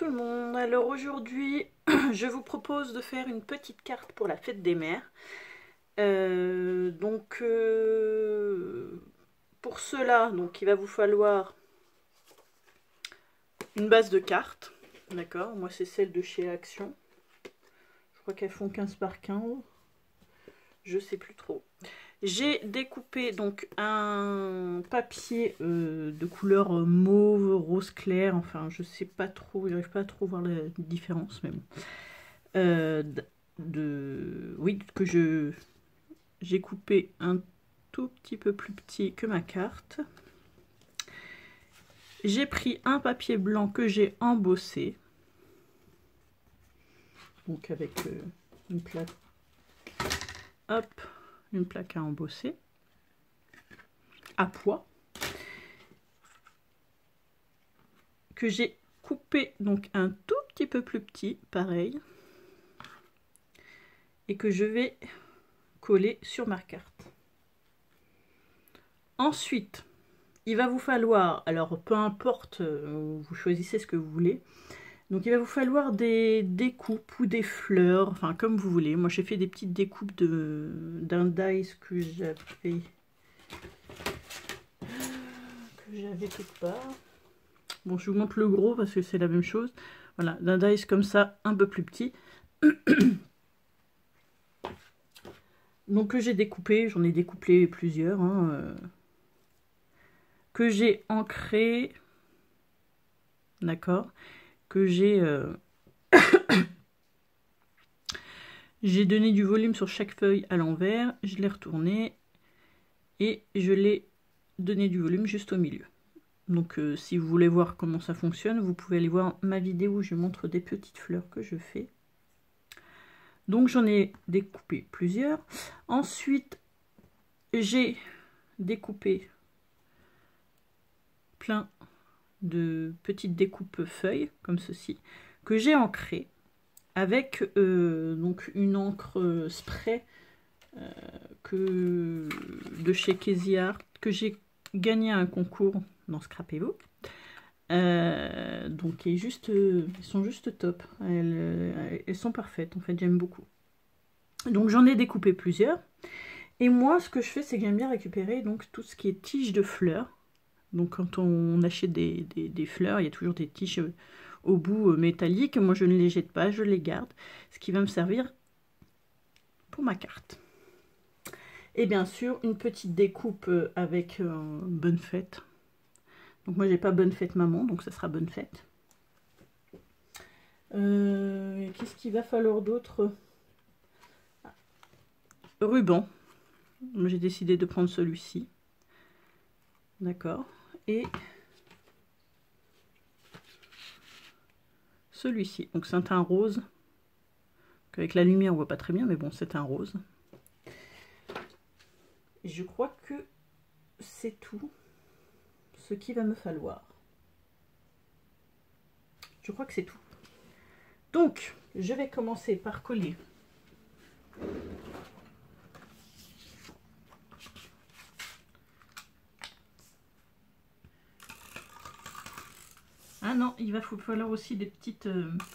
le monde. Alors aujourd'hui, je vous propose de faire une petite carte pour la fête des mères. Pour cela, donc, il va vous falloir une base de cartes. D'accord, moi c'est celle de chez Action. Je crois qu'elles font 15 par 15. Je sais plus trop. J'ai découpé donc un papier de couleur mauve, rose clair, enfin je sais pas trop, j'arrive pas à trop voir la différence, mais bon. Oui, que j'ai coupé un tout petit peu plus petit que ma carte. J'ai pris un papier blanc que j'ai embossé, donc avec une plaque, hop, une plaque à embosser à poids, que j'ai coupé donc un tout petit peu plus petit, pareil, et que je vais coller sur ma carte. Ensuite, il va vous falloir, alors peu importe, vous choisissez ce que vous voulez, donc il va vous falloir des découpes ou des fleurs, enfin comme vous voulez. Moi j'ai fait des petites découpes d'un dice que j'avais quelque part. Bon, je vous montre le gros parce que c'est la même chose. Voilà, d'un dice comme ça, un peu plus petit. Donc que j'ai découpé, j'en ai découpé plusieurs, hein, que j'ai ancré, d'accord, que j'ai j'ai donné du volume sur chaque feuille à l'envers, je l'ai retourné et je l'ai donné du volume juste au milieu. Donc si vous voulez voir comment ça fonctionne, vous pouvez aller voir ma vidéo où je montre des petites fleurs que je fais. Donc j'en ai découpé plusieurs. Ensuite, j'ai découpé plein de petites découpes feuilles, comme ceci, que j'ai ancré avec donc une encre spray de chez Casey Art, que j'ai gagné un concours dans Scrapebook. Donc elles sont juste top, elles sont parfaites en fait, j'aime beaucoup. Donc j'en ai découpé plusieurs, et moi ce que je fais c'est que j'aime bien récupérer donc tout ce qui est tiges de fleurs. Donc quand on achète des fleurs, il y a toujours des tiges au bout métalliques. Moi je ne les jette pas, je les garde, ce qui va me servir pour ma carte. Et bien sûr une petite découpe avec bonne fête. Donc moi j'ai pas bonne fête maman, donc ça sera bonne fête. Qu'est-ce qu'il va falloir d'autre? Ruban. J'ai décidé de prendre celui-ci. D'accord. Et celui-ci. Donc c'est un rose. Avec la lumière on voit pas très bien, mais bon c'est un rose. Et je crois que c'est tout ce qu'il va me falloir. Je crois que c'est tout. Donc je vais commencer par coller ah non, il va falloir aussi des petites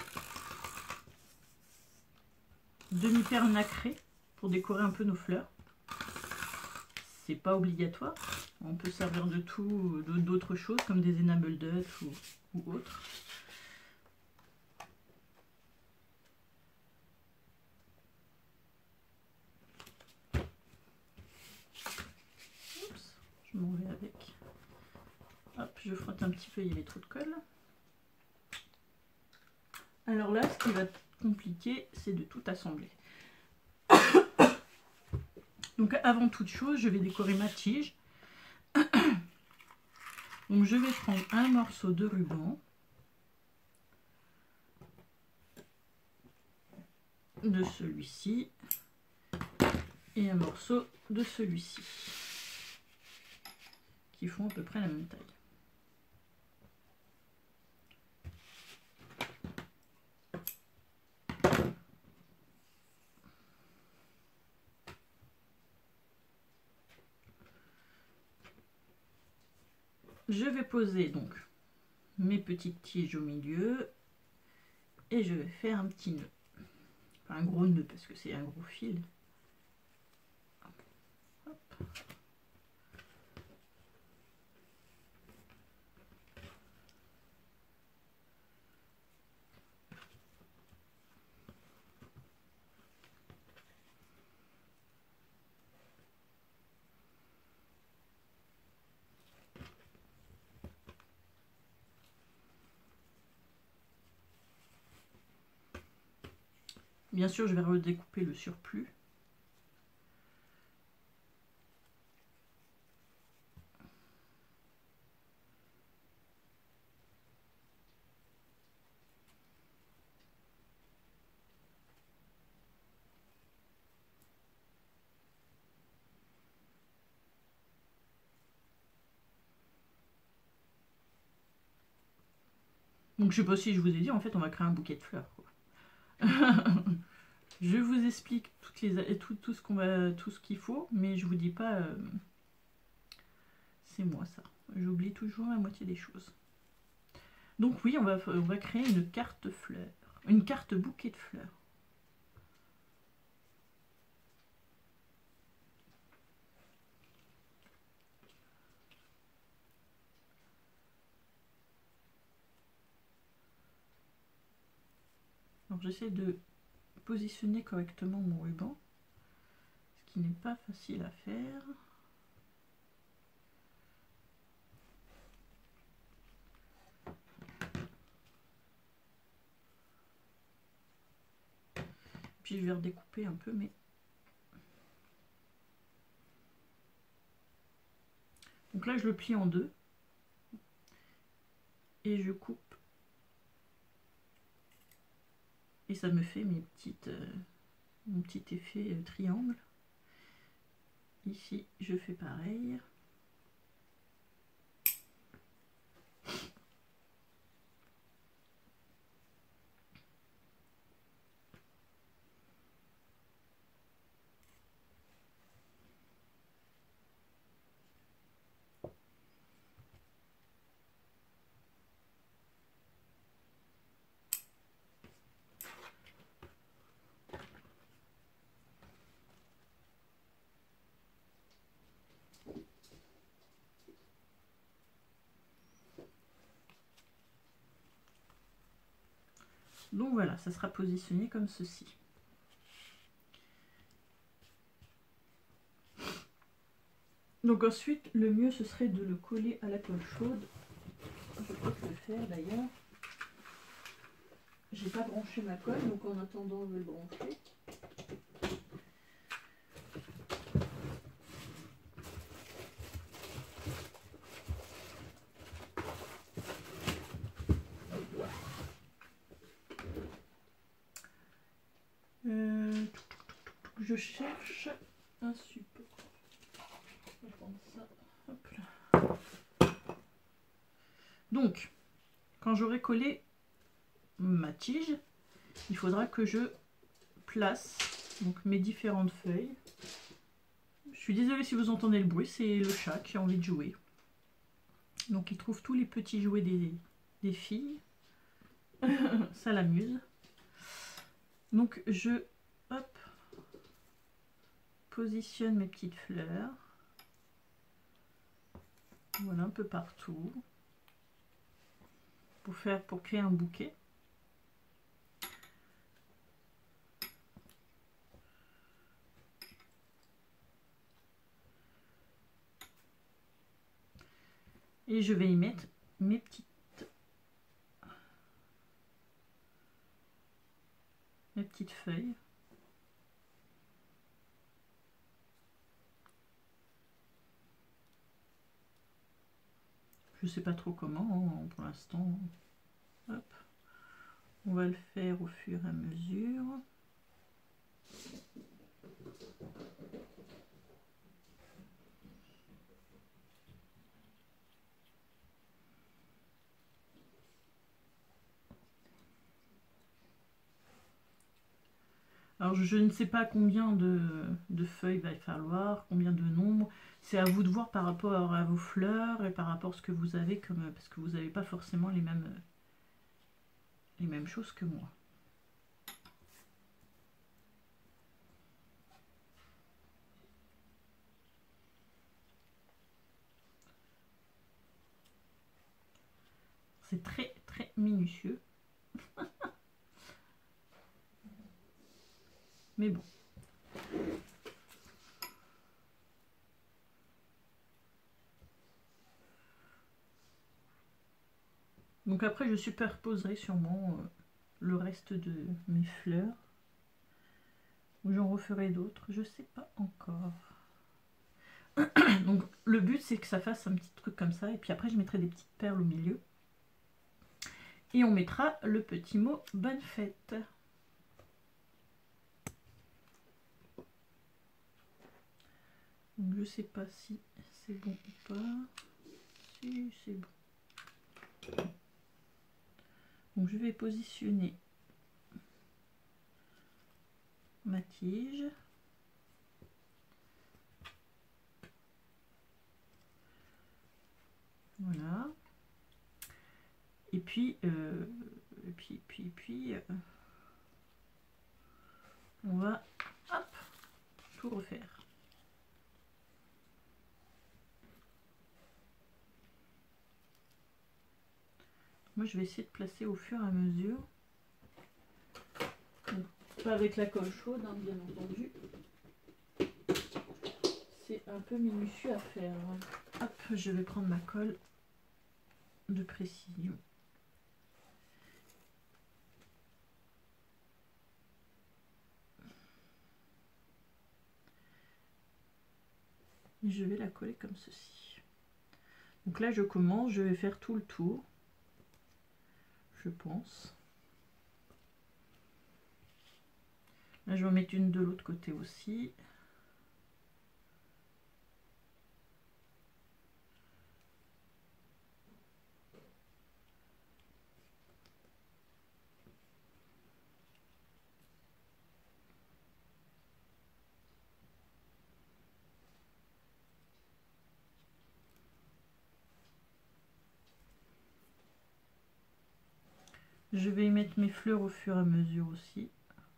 demi-perles nacrées pour décorer un peu nos fleurs. C'est pas obligatoire, on peut servir de tout, d'autres choses comme des enamel duck ou autres. Oups, je m'en vais avec. Hop, je frotte un petit peu, il y avait trop de colle. Alors là, ce qui va être compliqué, c'est de tout assembler. Donc avant toute chose, je vais décorer ma tige. Donc je vais prendre un morceau de ruban, de celui-ci, et un morceau de celui-ci, qui font à peu près la même taille. Je vais poser donc mes petites tiges au milieu Et je vais faire un petit nœud. Enfin, un gros nœud parce que c'est un gros fil. Hop. Bien sûr, je vais redécouper le surplus. Donc je sais pas si je vous ai dit, en fait on va créer un bouquet de fleurs, quoi. Je vous explique tout ce qu'il faut, mais je vous dis pas c'est moi ça. J'oublie toujours la moitié des choses. Donc oui, on va créer une carte fleur, une carte bouquet de fleurs. Alors j'essaie de positionner correctement mon ruban, ce qui n'est pas facile à faire. Puis je vais redécouper un peu, mais... Donc là je le plie en deux. Et je coupe. Et ça me fait mon petit effet triangle. Ici, je fais pareil. Donc voilà, ça sera positionné comme ceci. Donc ensuite, le mieux ce serait de le coller à la colle chaude. Je peux le faire d'ailleurs. J'ai pas branché ma colle, donc en attendant, je vais le brancher. Je cherche un support. Je vais prendre ça. Hop là. Donc, quand j'aurai collé ma tige, il faudra que je place donc mes différentes feuilles. Je suis désolée si vous entendez le bruit, c'est le chat qui a envie de jouer. Donc il trouve tous les petits jouets des filles. Ça l'amuse. Donc je positionne mes petites fleurs. Voilà, un peu partout. Pour créer un bouquet. Et je vais y mettre mes petites feuilles. Je sais pas trop comment pour l'instant. Hop. On va le faire au fur et à mesure. Alors je ne sais pas combien de feuilles va falloir, combien de nombres. C'est à vous de voir par rapport à vos fleurs et par rapport à ce que vous avez parce que vous n'avez pas forcément les mêmes choses que moi. C'est très très minutieux. Mais bon. Donc après je superposerai sûrement le reste de mes fleurs. Ou j'en referai d'autres, je sais pas encore. Donc le but c'est que ça fasse un petit truc comme ça. Et puis après je mettrai des petites perles au milieu. Et on mettra le petit mot bonne fête. Donc je sais pas si c'est bon ou pas. Si c'est bon. Donc je vais positionner ma tige. Voilà. Et puis, on va hop, tout refaire. Moi, je vais essayer de placer au fur et à mesure. Donc, pas avec la colle chaude, hein, bien entendu. C'est un peu minutieux à faire. Hop, je vais prendre ma colle de précision. Et je vais la coller comme ceci. Donc là, je commence, je vais faire tout le tour. Je pense. Là, je vais en mettre une de l'autre côté aussi. Je vais y mettre mes fleurs au fur et à mesure aussi.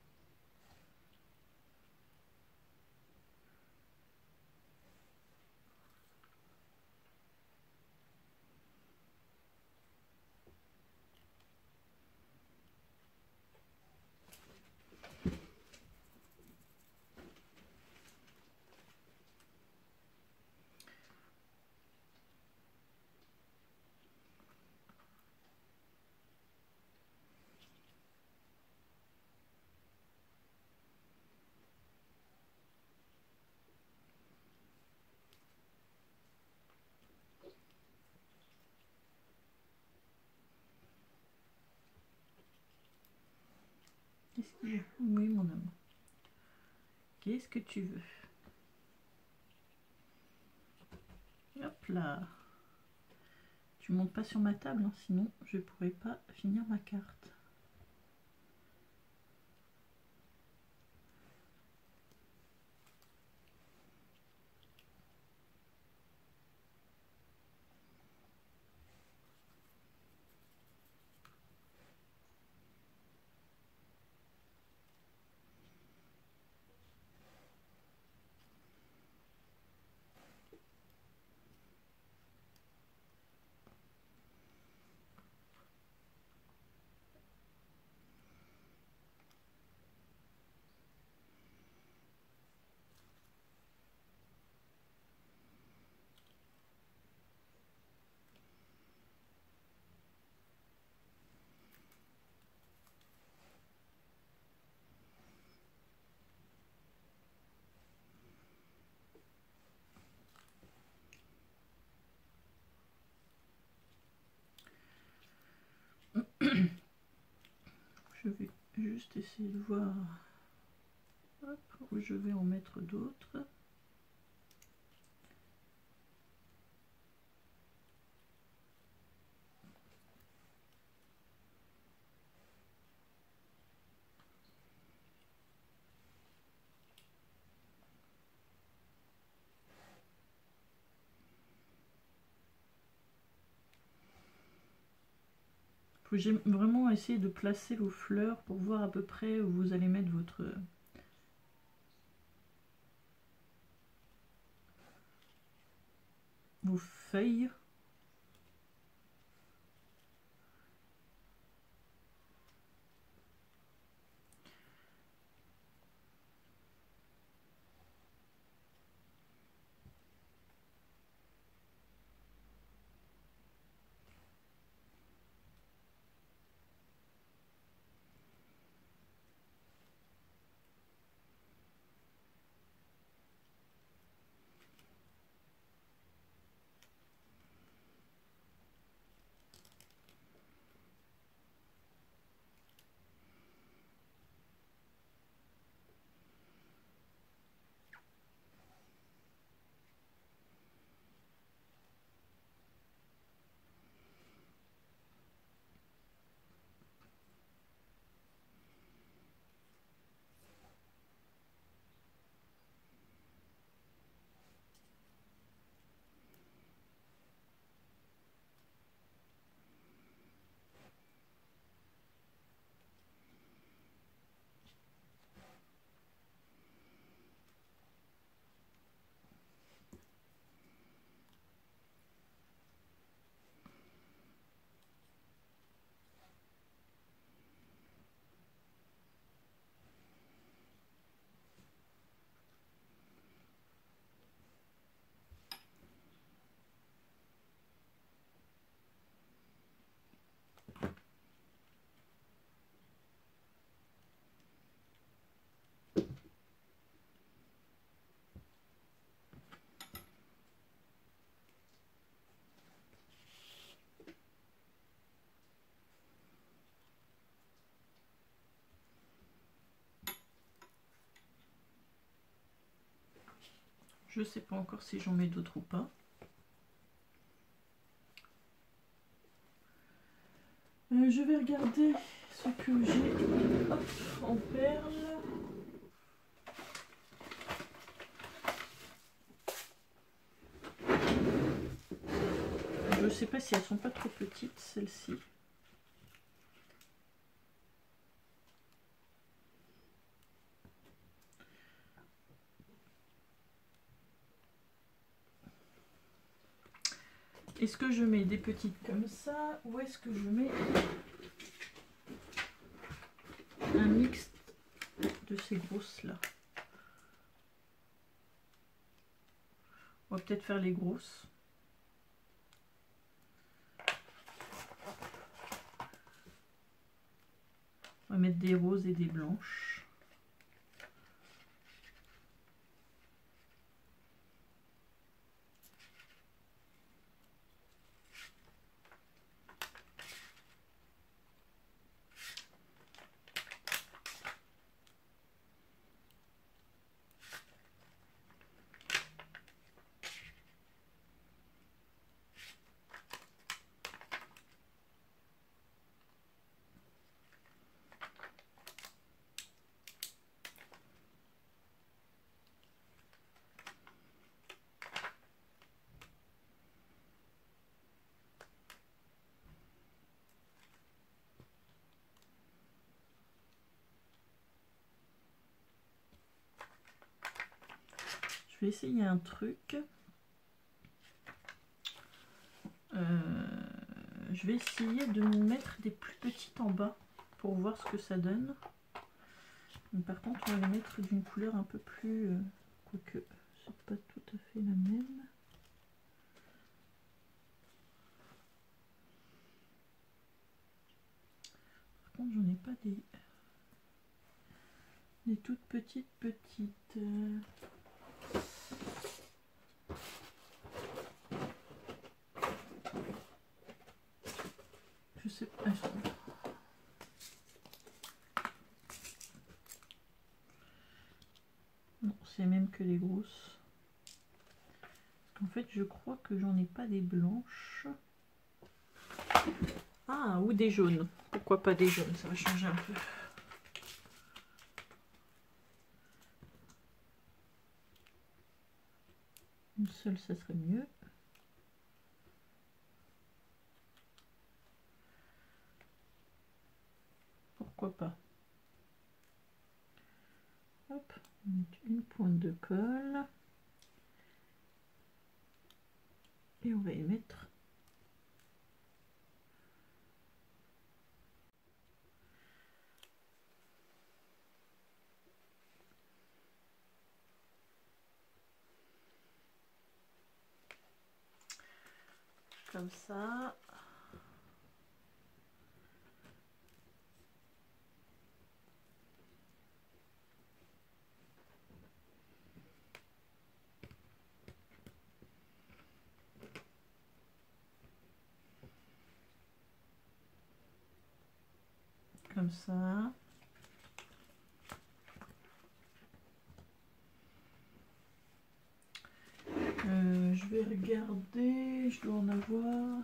Oui, mon amour. Qu'est-ce que tu veux? Hop là. Tu montes pas sur ma table, hein, sinon je pourrais pas finir ma carte. Je vais juste essayer de voir hop, où je vais en mettre d'autres. J'ai vraiment essayé de placer vos fleurs pour voir à peu près où vous allez mettre vos feuilles. Je sais pas encore si j'en mets d'autres ou pas. Je vais regarder ce que j'ai en perles. Je sais pas si elles sont pas trop petites, celles-ci. Est-ce que je mets des petites comme ça ou est-ce que je mets un mix de ces grosses là? On va peut-être faire les grosses. On va mettre des roses et des blanches. Je vais essayer un truc. Je vais essayer de mettre des plus petites en bas pour voir ce que ça donne. Mais par contre, on va les mettre d'une couleur un peu plus... quoique, c'est pas tout à fait la même. Par contre, j'en ai pas des toutes petites. Je sais pas. Non, c'est même que les grosses. En fait, je crois que j'en ai pas des blanches. Ah, ou des jaunes. Pourquoi pas des jaunes? Ça va changer un peu. Une seule, ça serait mieux. Pourquoi pas? Hop, on met une pointe de colle. Et on va y mettre comme ça. Comme ça. Je vais regarder, je dois en avoir.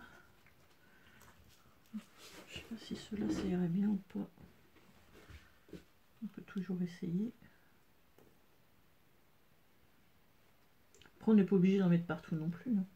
Je sais pas si cela ça irait bien ou pas. On peut toujours essayer. Après, on n'est pas obligé d'en mettre partout non plus. Non.